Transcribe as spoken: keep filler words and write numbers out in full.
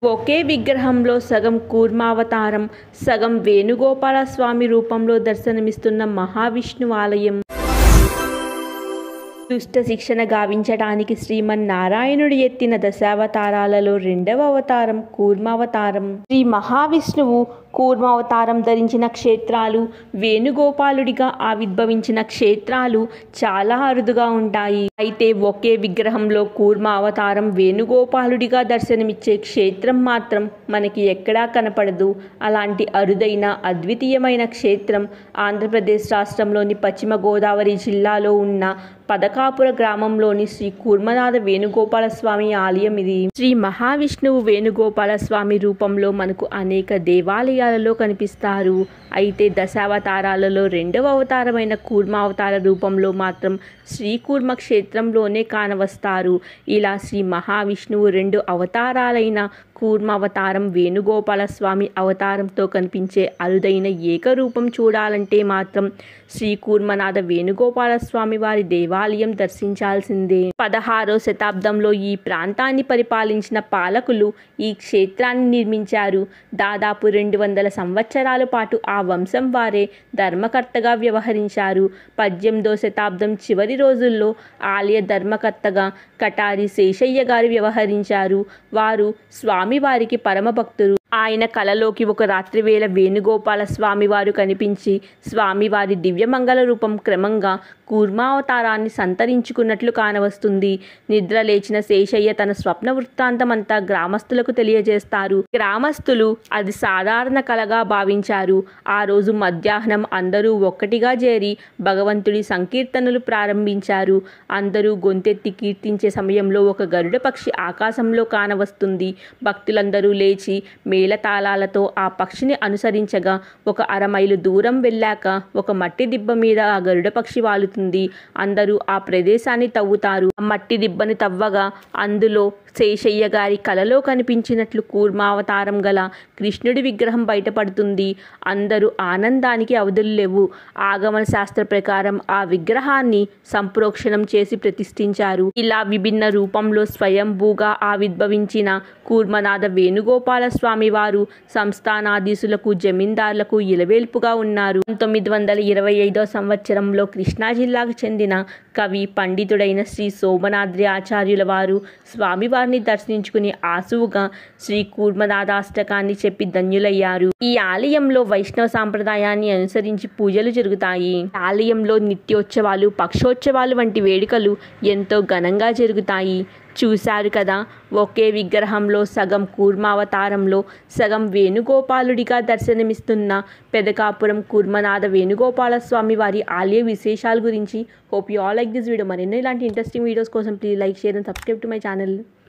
ఒకే విగ్రహంలో సగం కూర్మావతారం, సగం వేణుగోపాల స్వామి రూపంలో దర్శనమిస్తున్న మహావిష్ణువు ఆలయం. దుష్ట శిక్షణ గావించడానికి శ్రీమన్నారాయణుడు ఎత్తిన దశావతారాలలో రెండవ అవతారం కూర్మావతారం. శ్రీ మహావిష్ణువు కూర్మావతారం ధరించిన క్షేత్రాలు, వేణుగోపాలుడిగా ఆవిర్భవించిన క్షేత్రాలు చాలా అరుదుగా ఉంటాయి. అయితే ఒకే విగ్రహంలో కూర్మ అవతారం, వేణుగోపాలుడిగా దర్శనమిచ్చే క్షేత్రం మాత్రం మనకి ఎక్కడా కనపడదు. అలాంటి అరుదైన అద్వితీయమైన క్షేత్రం ఆంధ్రప్రదేశ్ రాష్ట్రంలోని పశ్చిమ గోదావరి జిల్లాలో ఉన్న పదకాపుర గ్రామంలోని శ్రీ కూర్మనాథ వేణుగోపాల స్వామి ఆలయం ఇది. శ్రీ మహావిష్ణువు వేణుగోపాల స్వామి రూపంలో మనకు అనేక దేవాలయాలలో కనిపిస్తారు. అయితే దశావతారాలలో రెండవ అవతారమైన కూర్మావతార రూపంలో మాత్రం శ్రీ కూర్మ క్షేత్రంలోనే కానవస్తారు. ఇలా శ్రీ మహావిష్ణువు రెండు అవతారాలైన కూర్మ అవతారం, వేణుగోపాల స్వామి అవతారంతో కనిపించే అరుదైన ఏకరూపం చూడాలంటే మాత్రం శ్రీ కూర్మనాథ వేణుగోపాల స్వామి వారి దేవాలయం దర్శించాల్సిందే. పదహారో శతాబ్దంలో ఈ ప్రాంతాన్ని పరిపాలించిన పాలకులు ఈ క్షేత్రాన్ని నిర్మించారు. దాదాపు రెండు వందల సంవత్సరాల పాటు ఆ వంశం వారే ధర్మకర్తగా వ్యవహరించారు. పద్దెనిమిదో శతాబ్దం చివరి రోజుల్లో ఆలయ ధర్మకర్తగా కటారి శేషయ్య గారు వ్యవహరించారు. వారు స్వామివారికి పరమ భక్తులు. ఆయన కలలోకి ఒక రాత్రివేళ వేణుగోపాల స్వామివారు కనిపించి స్వామివారి దివ్యమంగళ రూపం క్రమంగా కూర్మావతారాన్ని సంతరించుకున్నట్లు కానవస్తుంది. నిద్ర లేచిన శేషయ్య తన స్వప్న వృత్తాంతమంతా గ్రామస్తులకు తెలియజేస్తారు. గ్రామస్తులు అది సాధారణ కలగా భావించారు. ఆ రోజు మధ్యాహ్నం అందరూ ఒక్కటిగా చేరి భగవంతుడి సంకీర్తనలు ప్రారంభించారు. అందరూ గొంతెత్తి కీర్తించే సమయంలో ఒక గరుడ పక్షి ఆకాశంలో కానవస్తుంది. భక్తులందరూ లేచి మేళతాళాలతో ఆ పక్షిని అనుసరించగా ఒక అరమైలు దూరం వెళ్ళాక ఒక మట్టి దిబ్బ మీద ఆ గరుడ పక్షి వాలుతుంది. అందరూ ఆ ప్రదేశాన్ని తవ్వుతారు. ఆ మట్టి దిబ్బని తవ్వగా అందులో శేషయ్య గారి కలలో కనిపించినట్లు కూర్మావతారం గల కృష్ణుడి విగ్రహం బయటపడుతుంది. అందరూ ఆనందానికి అవధులు లేవు. ఆగమన శాస్త్ర ప్రకారం ఆ విగ్రహాన్ని సంప్రోక్షణం చేసి ప్రతిష్ఠించారు. ఇలా విభిన్న రూపంలో స్వయంభూగా ఆవిర్భవించిన కూర్మనాథ వేణుగోపాల స్వామి వారు సంస్థానాధీశులకు, జమీందారులకు ఇలవేల్పుగా ఉన్నారు. పంతొమ్మిది వందల ఇరవై ఐదో సంవత్సరంలో కృష్ణా జిల్లాకు చెందిన కవి పండితుడైన శ్రీ సోమనాద్రి ఆచార్యుల వారు స్వామివారిని దర్శించుకుని ఆసువుగా శ్రీ కూర్మనాథాష్టకాన్ని చెప్పి ధన్యులయ్యారు. ఈ ఆలయంలో వైష్ణవ సాంప్రదాయాన్ని అనుసరించి పూజలు జరుగుతాయి. ఆలయంలో నిత్యోత్సవాలు, పక్షోత్సవాలు వంటి వేడుకలు ఎంతో ఘనంగా జరుగుతాయి. చూశారు కదా, ఒకే విగ్రహంలో సగం కూర్మావతారంలో సగం వేణుగోపాలుడిగా దర్శనమిస్తున్న పెదకాపురం కూర్మనాథ వేణుగోపాల స్వామి వారి ఆలయ విశేషాల గురించి. Hope you all like this video. మరెన్నో ఇలాంటి ఇంట్రెస్టింగ్ వీడియోస్ కోసం please like, share and subscribe to my channel.